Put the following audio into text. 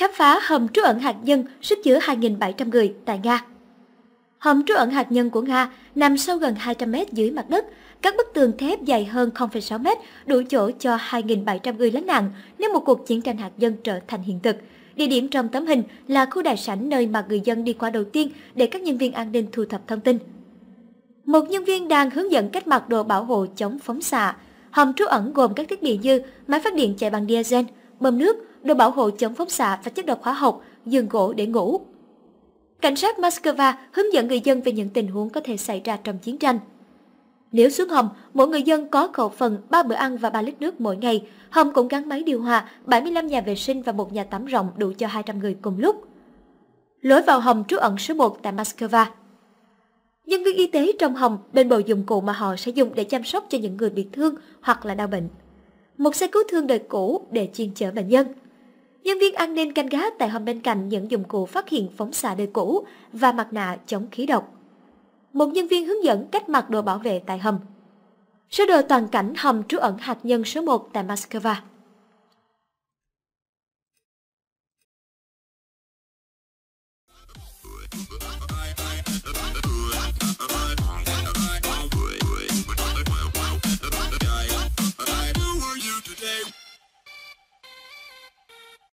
Khám phá hầm trú ẩn hạt nhân sức chứa 2.700 người tại Nga. Hầm trú ẩn hạt nhân của Nga nằm sâu gần 200 mét dưới mặt đất. Các bức tường thép dài hơn 0,6 mét đủ chỗ cho 2.700 người lánh nạn nếu một cuộc chiến tranh hạt nhân trở thành hiện thực. Địa điểm trong tấm hình là khu đại sảnh nơi mà người dân đi qua đầu tiên để các nhân viên an ninh thu thập thông tin. Một nhân viên đang hướng dẫn cách mặc đồ bảo hộ chống phóng xạ. Hầm trú ẩn gồm các thiết bị như máy phát điện chạy bằng diesel, bơm nước, đồ bảo hộ chống phóng xạ và chất độc hóa học, giường gỗ để ngủ. Cảnh sát Moscow hướng dẫn người dân về những tình huống có thể xảy ra trong chiến tranh. Nếu xuống hầm, mỗi người dân có khẩu phần 3 bữa ăn và 3 lít nước mỗi ngày. Hầm cũng gắn máy điều hòa, 75 nhà vệ sinh và một nhà tắm rộng đủ cho 200 người cùng lúc. Lối vào hầm trú ẩn số 1 tại Moscow. Nhân viên y tế trong hầm bên bộ dụng cụ mà họ sẽ dùng để chăm sóc cho những người bị thương hoặc là đau bệnh. Một xe cứu thương đời cũ để chuyên chở bệnh nhân. Nhân viên an ninh canh gác tại hầm bên cạnh những dụng cụ phát hiện phóng xạ đời cũ và mặt nạ chống khí độc. Một nhân viên hướng dẫn cách mặc đồ bảo vệ tại hầm. Sơ đồ toàn cảnh hầm trú ẩn hạt nhân số 1 tại Moscow.